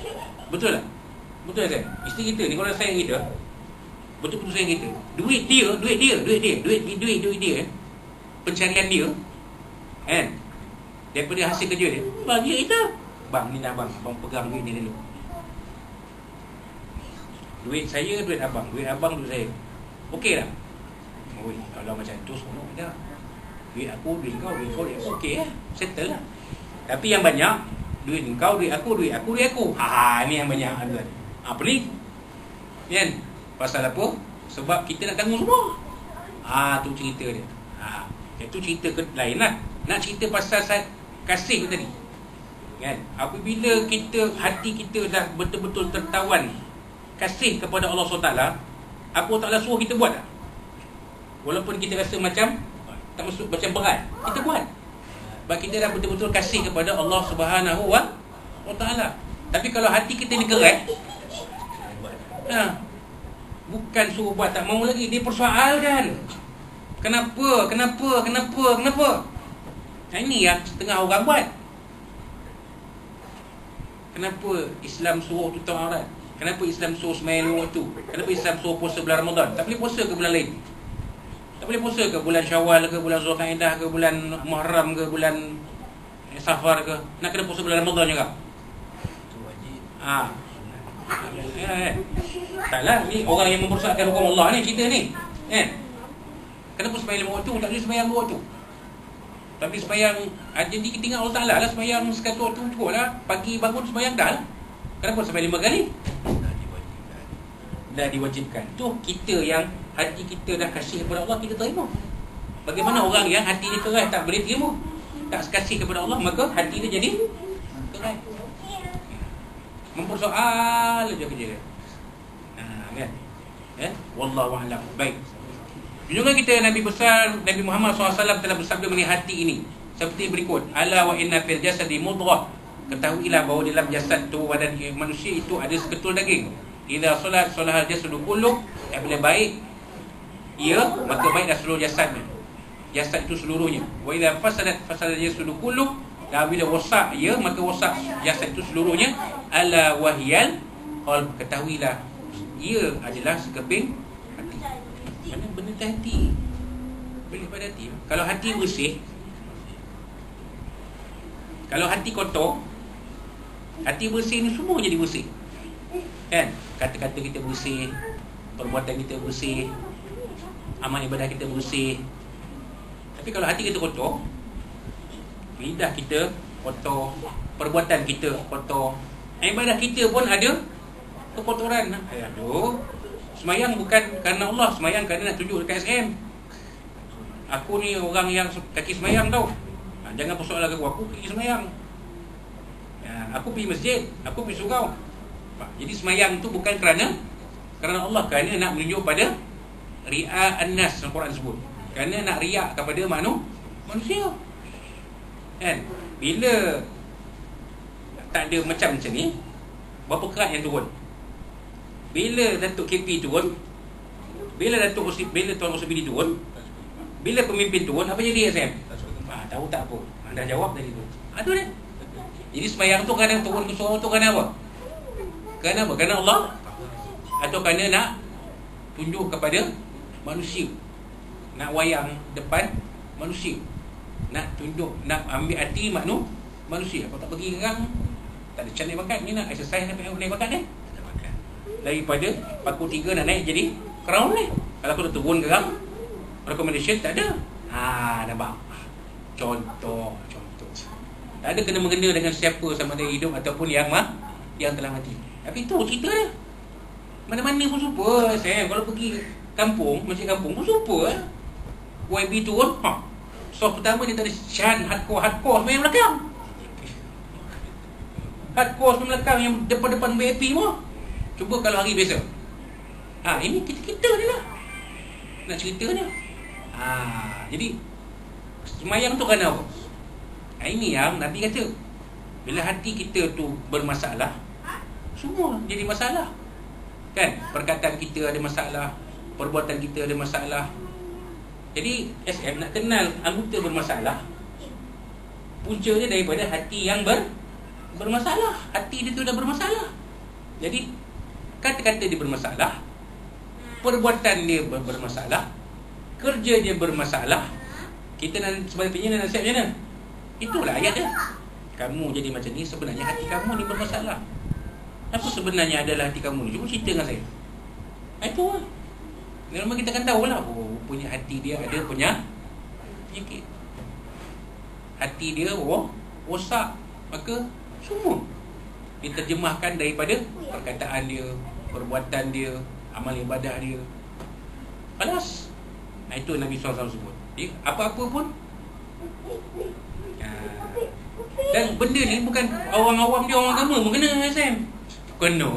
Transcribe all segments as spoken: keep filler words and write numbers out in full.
Betul tak? Betul tak? Isteri kita ni kalau sayang kita, betul-betul sayang kita. Duit dia, duit dia, duit dia, duit duit duit dia, pencarian dia, kan? Daripada hasil kerja dia, bagi kita. Bang, ni dah bang, abang pegang duit ni dulu. Duit saya, duit abang, duit abang, duit saya. Okey tak? Oi, kalau macam tu seronok dah. Duit aku, duit kau, duit kau, duit aku. Okey lah, settle lah. Tapi yang banyak, duit kau, duit aku, duit aku, duit aku. Ha, ni yang banyak. Ha, pelik. Kan? Pasal apa? Sebab kita nak tanggung semua. Ha, tu cerita dia. Ha, itu cerita ke lain lah. Nak cerita pasal kasih tadi. Kan? Apabila kita, hati kita dah betul-betul tertawan kasih kepada Allah subhanahu wa taala, apa Allah Taala suruh kita buat tak? Walaupun kita rasa macam tak masuk, macam berat, kita buat. Sebab kita dah betul-betul kasih kepada Allah Subhanahu wa taala. Tapi kalau hati kita ni keras, ha, bukan suruh buat tak mau lagi, dia persoalkan. Kenapa? Kenapa? Kenapa? Kenapa? Nah, ini yang setengah orang buat. Kenapa Islam suruh tutup aurat? Kenapa Islam suruh sembahyang lima waktu? Kenapa Islam suruh puasa bulan Ramadan? Tak boleh puasa ke bulan lain? Tak boleh puasa ke bulan Syawal ke, bulan Zulkaidah ke, bulan Muharram ke, bulan Safar ke? Nak kena puasa bulan Ramadan juga? Itu wajib. Ah. Ya, ya. Taklah, ni orang yang mempersoalkan hukum Allah ni, kita ni. Kan? Kenapa sembahyang lima waktu? Tak boleh sembahyang dua waktu. Tapi sembahyang, jadi kita ingat Allah Ta'ala lah, sembahyang sekali waktu cukup lah. Pagi bangun sembahyang dah lah. Kenapa sampai lima kali? Dah diwajibkan. Dah diwajibkan. Tu kita yang hati kita dah kasih kepada Allah, kita terima. Bagaimana orang yang hati dia keras tak boleh terima, tak kasih kepada Allah, maka hati dia jadi keras. Mempersoal je kerja dia. Nah, kan? Ya? Wallahu a'lam. Baik. Junjungan kita Nabi besar Nabi Muhammad sallallahu alaihi wasallam telah bersabda mengenai hati ini seperti berikut. Ala wa inna fil jasadi mudghah. Ketahuilah bahawa dalam jasad tubuh badan manusia itu ada seketul daging. Idza solat solahal jasadu kullu, apabila baik ia, maka baiklah seluruh jasadnya. Jasad itu seluruhnya. Wa idza fasadat fasadal jasadu kullu, dan bila rosak ia, maka rosak jasad itu seluruhnya. Ala wahyal qalb, ketahuilah ia adalah sekeping hati. Mana benda hati? Benda pada hati. Kalau hati bersih, kalau hati kotor, hati bersih ni semua jadi bersih. Kan? Kata-kata kita bersih, perbuatan kita bersih, amal ibadah kita bersih. Tapi kalau hati kita kotor, lidah kita kotor, perbuatan kita kotor, ibadah kita pun ada kekotoran. Aduh, semayang bukan kerana Allah, semayang kerana nak tunjuk dekat S M. Aku ni orang yang kaki semayang tau. Jangan persoalan aku, aku pergi semayang. Ya, aku pergi masjid, aku pergi surau. Jadi semayang tu bukan kerana kerana Allah, kerana nak menunjuk pada ria'an nas, Al-Quran sebut. Kerana nak riak kepada manu, manusia. Kan? Bila tak ada macam macam ni, berapa kerat yang turun? Bila Datuk K P turun, bila Datuk Usip, bila Tuan Usipidi turun, bila pemimpin turun, apa jadi S M? Ah, tahu tak apa? Anda jawab tadi tu. Ah, tu dia. Jadi sembahyang tu kadang turun ke surau tu kerana apa? Kerana apa? Kerana Allah? Atau kerana nak tunjuk kepada manusia? Nak wayang depan manusia? Nak tunjuk, nak ambil hati maknu manusia? Kalau tak pergi gerang, tak ada chance naik bakat. Ni nak exercise naik bakat ni. Daripada paku tiga nak naik jadi crown ni. Kalau aku dah turun gerang, recommendation tak ada. Ha, nampak? Contoh, contoh. Tak ada kena-mengena dengan siapa sama ada hidup ataupun yang mah, yang telah mati. Tapi itu cerita dia. Mana-mana pun super. Saya kalau pergi kampung, masjid kampung pun super. Y B turun, ha. So pertama dia tak ada syan hardcore-hardcore semua yang belakang. Hardcore semua belakang yang depan-depan V I P semua. Cuba kalau hari biasa. Ha, ini kita-kita ni lah nak cerita ni. Ha, jadi semayang tu kerana apa? Ha, ini yang Nabi kata, bila hati kita tu bermasalah, semua jadi masalah. Kan? Perkataan kita ada masalah, perbuatan kita ada masalah. Jadi S M nak kenal anggota bermasalah, punca dia daripada hati yang ber bermasalah. Hati dia tu dah bermasalah. Jadi kata-kata dia bermasalah, perbuatan dia bermasalah, kerja dia bermasalah. Kita nak sebagai penyiar nasihat macam mana? Itulah ayat dia. Kamu jadi macam ni, sebenarnya hati kamu ni bermasalah. Apa sebenarnya adalah hati kamu ni? Cuba cerita dengan saya. Itu lah. Memang kita akan tahu lah, oh, punya hati dia ada punya penyakit. Hati dia oh, rosak. Maka semua diterjemahkan daripada perkataan dia, perbuatan dia, amal ibadah dia. Panas. Nah, itu Nabi sallallahu alaihi wasallam sebut. Jadi, apa-apa pun. Dan benda ni bukan orang awam dia, orang agama pun kena, Sam. Kena.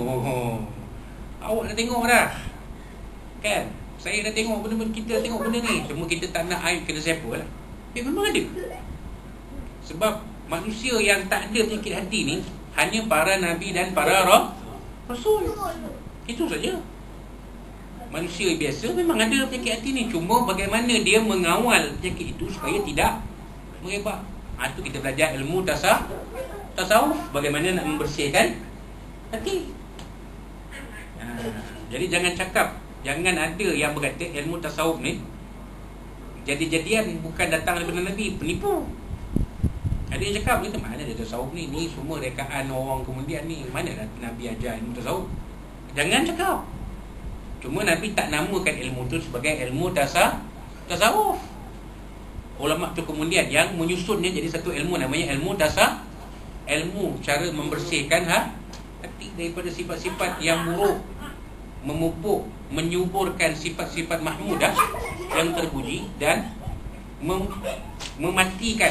Awak dah tengok dah. Kan? Saya dah tengok benda, kita dah tengok benda ni. Cuma kita tak nak aib kena siapa lah. Eh, memang ada. Sebab manusia yang tak ada penyakit hati ni hanya para Nabi dan para Rasul. Itu saja. Manusia biasa memang ada penyakit hati ni. Cuma bagaimana dia mengawal penyakit itu supaya tidak merebak. Ha, itu kita belajar ilmu tasawuf. Tasawuf bagaimana nak membersihkan hati. Ha, jadi jangan cakap, jangan ada yang berkata ilmu tasawuf ni jadi-jadian bukan datang daripada Nabi, penipu. Ada yang cakap kita mana ada tasawuf ni, ni semua rekaan orang kemudian ni, mana Nabi ajar ilmu tasawuf. Jangan cakap. Cuma Nabi tak namakan ilmu tu sebagai ilmu tasawuf. Tasawuf. Ulama tu kemudian yang menyusunnya jadi satu ilmu namanya ilmu tasawuf. Ilmu cara membersihkan ha, hati daripada sifat-sifat yang buruk, memupuk, menyuburkan sifat-sifat mahmudah yang terpuji dan mem mematikan,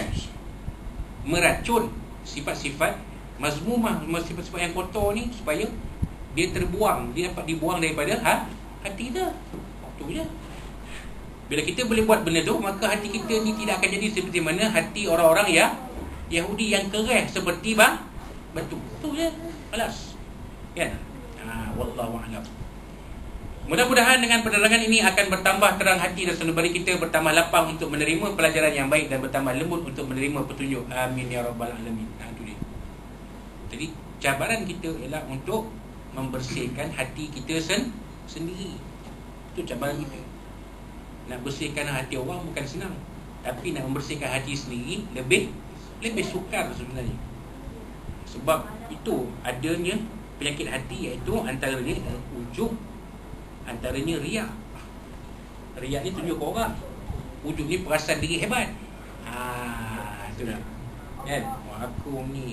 meracun sifat-sifat mazmumah, sifat-sifat yang kotor ni supaya dia terbuang, dia dapat dibuang daripada ha, hati kita. Itu je. Bila kita boleh buat benda tu, maka hati kita ni tidak akan jadi seperti mana hati orang-orang ya Yahudi yang kereh seperti bang batu. Itu je. Alas. Kan? Ha, wallahu a'lam. Mudah-mudahan dengan penerangan ini akan bertambah terang hati dan sanubari kita, bertambah lapang untuk menerima pelajaran yang baik dan bertambah lembut untuk menerima petunjuk. Amin ya rabbal alamin. Nah, itu dia. Jadi cabaran kita ialah untuk membersihkan hati kita sen sendiri. Itu cabaran kita. Nak bersihkan hati orang bukan senang, tapi nak membersihkan hati sendiri lebih lebih sukar sebenarnya. Sebab itu adanya penyakit hati, iaitu antaranya ujub, antaranya riak. Riak ni tunjuk ke orang, ujub ni perasan diri hebat. Ha, itu dah. Kan? Aku ni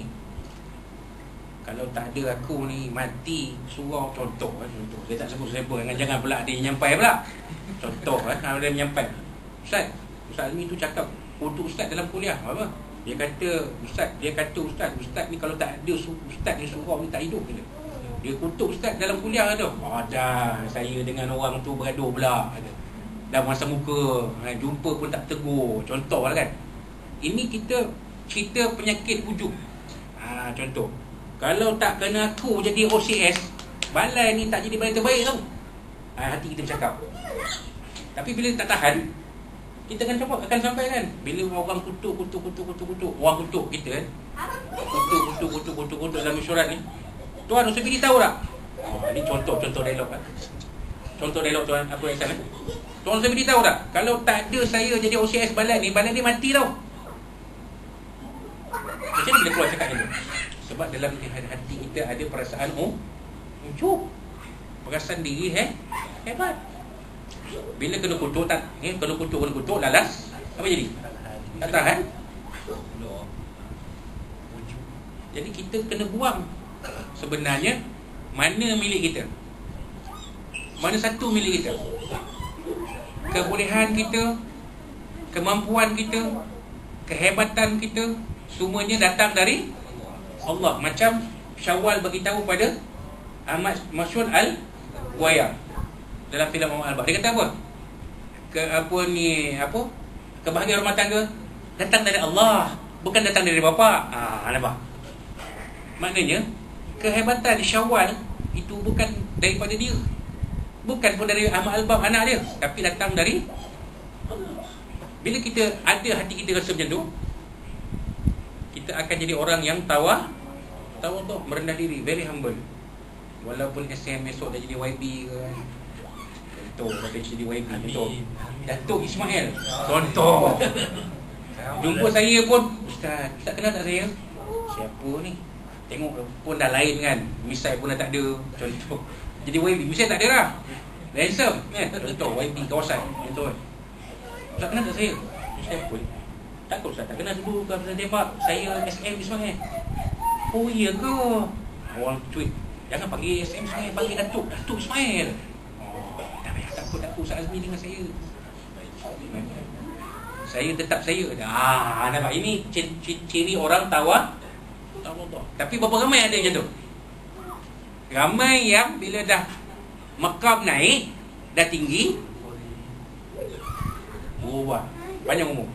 kalau tak ada aku ni mati surau, contoh kan, contoh. Saya tak sebut siapa, jangan jangan pula dia nyampai pula. Contoh kan, kalau dia nyampai. Ustaz, Ustaz Almi tu cakap untuk ustaz dalam kuliah apa? Dia kata ustaz, dia kata ustaz, ustaz ni kalau tak ada ustaz ni surau ni tak hidup dia. Dia kutuk ustaz dalam kuliah tu. Oh dah, saya dengan orang tu bergaduh pula. Dah masa muka, jumpa pun tak tegur. Contoh lah kan. Ini kita cerita penyakit ujub. Ha, contoh. Kalau tak kena aku jadi O C S, balai ni tak jadi balai terbaik tau. Ha, hati kita bercakap. Tapi bila tak tahan, kita akan cepat akan sampai kan. Bila orang kutuk, kutuk, kutuk, kutuk, kutuk, orang kutuk kita kan. Kutuk, kutuk, kutuk, kutuk, kutuk dalam mesyuarat ni. Tuan Ustaz Bidi tahu tak? Oh, ini contoh-contoh dialog kan. Contoh dialog tuan apa yang sana. Tuan Ustaz Bidi tahu tak? Kalau tak ada saya jadi O C S balai ni, balai ni mati tau. Macam mana boleh keluar cakap ni? Sebab dalam hati kita ada perasaan oh, ujub, perasaan diri eh, hebat. Bila kena kutuk tak, eh, kena kutuk, kena kutuk, lalas, apa jadi? Tak tahan. Jadi kita kena buang. Sebenarnya mana milik kita? Mana satu milik kita? Kebolehan kita, kemampuan kita, kehebatan kita, semuanya datang dari Allah. Macam Syawal bagi tahu pada Ahmad Mas'ud Al-Buaya dalam filem Muhammad Al-Bah. Dia kata apa? Ke apa ni, apa? Kebahagiaan rumah tangga datang dari Allah, bukan datang dari bapa. Ah, nampak? Maknanya kehebatan Syawal itu bukan daripada dia, bukan pun dari Ahmad Al-Bah anak dia, tapi datang dari Allah. Bila kita ada hati kita rasa macam tu, kita akan jadi orang yang tawah tawaduk, merendah diri, very humble. Walaupun S M esok dah jadi Y B ke, contoh kata jadi Y B, contoh Datuk Ismail, contoh jumpa saya pun, Ustaz, tak kenal tak saya? Siapa ni? Tengok pun dah lain kan, misai pun dah tak ada, contoh. Jadi Y B, misai tak ada dah, handsome kan, contoh Y B kawasan, contoh. Tak kenal tak saya? Siapa? Takut Ustaz, tak kenal dulu ke Ustaz tembak, saya S M Ismail. Oh iya ke? Orang cuit, jangan panggil S M Ismail, panggil Datuk, Datuk Ismail. Oh, tak payah takut Datuk Ustaz Azmi dengan saya. Saya tetap saya. Ah, nampak ini ciri orang tawa. Tapi berapa ramai ada macam tu? Ramai yang bila dah makam naik, dah tinggi, berubah, panjang umur.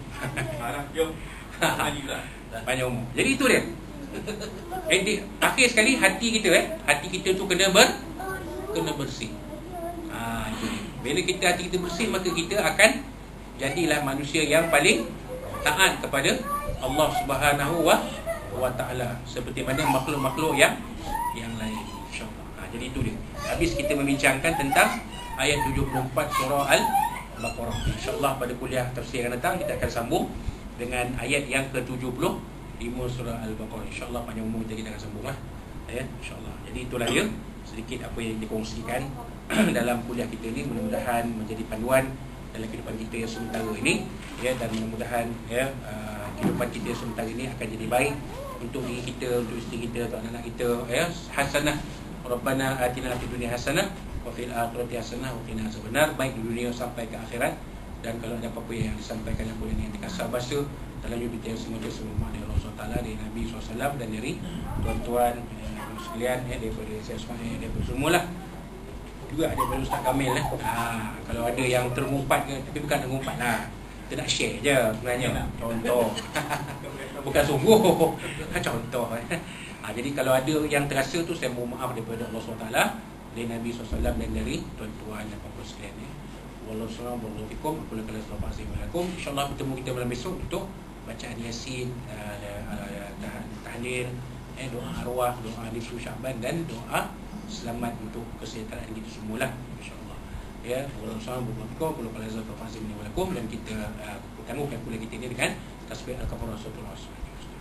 Panjang umur. Jadi itu dia. Eh, di, akhir sekali hati kita eh, hati kita tu kena ber kena bersih. Ah, itu dia. Bila kita hati kita bersih, maka kita akan jadilah manusia yang paling taat kepada Allah Subhanahu wa wa taala, seperti mana makhluk-makhluk yang yang lain, insya-Allah. Ha, jadi itu dia. Habis kita membincangkan tentang ayat tujuh puluh empat surah Al-Baqarah. Insya-Allah pada kuliah tafsir yang datang kita akan sambung dengan ayat yang ke tujuh puluh lima surah Al-Baqarah. Insya-Allah panjang umur kita, kita akan sambunglah. Ya, insya-Allah. Jadi itulah dia sedikit apa yang dikongsikan dalam kuliah kita ni, mudah-mudahan menjadi panduan dalam kehidupan kita yang sementara ini, ya, dan mudah-mudahan ya uh, kehidupan kita sementara ini akan jadi baik untuk diri kita, untuk isteri kita, untuk anak-anak kita, ya. Hasanah, Rabbana atina fid dunya hasanah wa fil akhirati hasanah wa qina azabannar, baik di dunia sampai ke akhirat. Dan kalau ada apa-apa yang disampaikan dalam kuliah ini yang dikasar bahasa terlanjur kita yang sengaja sebelum dari Allah subhanahu wa taala, dari Nabi sallallahu alaihi wasallam, dan dari tuan-tuan eh, sekalian, ya, daripada saya semuanya, daripada semualah, juga ada daripada Ustaz Kamil lah. Ha, kalau ada yang terngumpat ke, tapi bukan terngumpat lah, kita nak share je sebenarnya, contoh. Bukan sungguh, contoh. Ha, jadi kalau ada yang terasa tu, saya mohon maaf daripada Allah subhanahu wa taala, dari Nabi sallallahu alaihi wasallam, dan dari tuan-tuan dan puan-puan sekalian, ya. Wallahualam warahmatullahi wabarakatuh. InsyaAllah bertemu kita malam besok untuk bacaan Yasin, uh, tahlil, eh, doa arwah, doa nisfu Syaban, dan doa selamat untuk kesihatan kita semualah, insya-Allah. Ya, wallahualam warahmatullahi wabarakatuh. Dan kita uh, tangguhkan kuliah kita ini dengan tasbih al-kafaratul asr.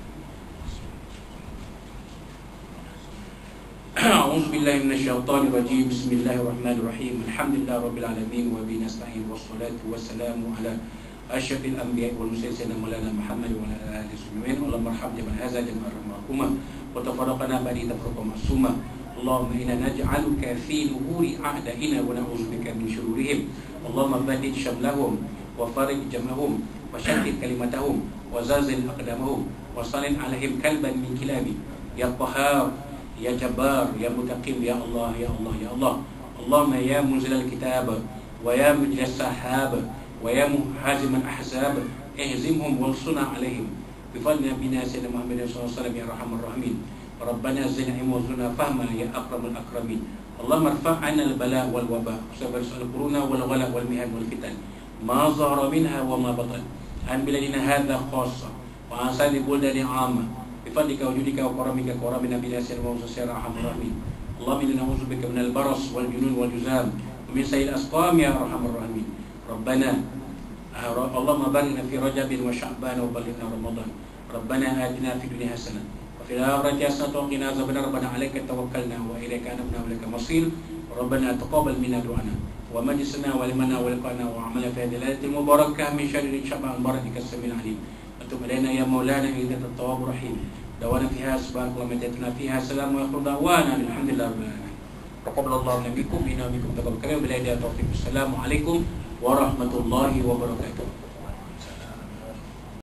A'udzu billahi minasyaitonir rajim. Bismillahirrahmanirrahim. Alhamdulillahi rabbil alamin wa bihi nasta'in wassalatu wassalamu ala asyrafil anbiya'i wal mursalin sayyidina maulana Muhammad wa ala alihi wasallam. Allahumma arham jaman hadza jaman rahmakumah wa tafarraqna ba'di tafriqan ma'sumah. Allahumma inna naj'aluka fi nuhuri a'da'ina wa na'udzubika min syururihim. Allahumma badid syamlahum wa farij jam'ahum wa shattit kalimatahum wa zalzil aqdamahum wa salin 'alaihim kalban min kilabi. Ya Qahhar, Ya Jabbar, Ya Mutaqim, Ya Allah, Ya Allah, Ya Allah. Allahumma ya munzilal kitab wa ya mujlis sahab wa ya muhaziman ahzab, ihzimhum walsuna alaihim bifadli nabiyina sayyidina Muhammad sallallahu alaihi wasallam, ya arhamar rahimin. Rabbana zidna ilma warzuqna fahma, ya akramul akramin. Allahumma irfa' 'anna al-bala wal waba sabr al-quruna wal wala wal mihan wal fitan ma zahara minha wa ma batan an biladina hadha khassa wa asali buldani 'amma bifadlika wa judika wa karamika wa karamin nabiyina sayyidina Muhammad sallallahu alaihi wasallam. Allahumma inna na'udzubika minal baras wal junun wal juzam wa min sayyi'il asqam, ya arhamar rahimin. Rabbana Allahumma barik fi Rajabin wa Sya'ban wa ballighna Ramadan. Rabbana atina fid dunya hasanah wa fil akhirati hasanah wa qina azabannar. Rabbana 'alaika tawakkalna wa ilaika anabna wa ilaika masir. Rabbana taqabbal minna du'ana wa majlisana wa limana wa liqana wa 'amala fi hadhihi al-lailati mubarakah min syarri sya'ban barakika as-sami'il 'alim. Tub alaina ya maulana innaka at-tawwabur rahim. Dawana fiha subhanallahi wa bihamdihi fiha salamun wa qadawana alhamdulillahi rabbil alamin. Taqabbalallahu minkum inna minkum taqabbal karim. Billahi taufiq. Assalamualaikum warahmatullahi wabarakatuh.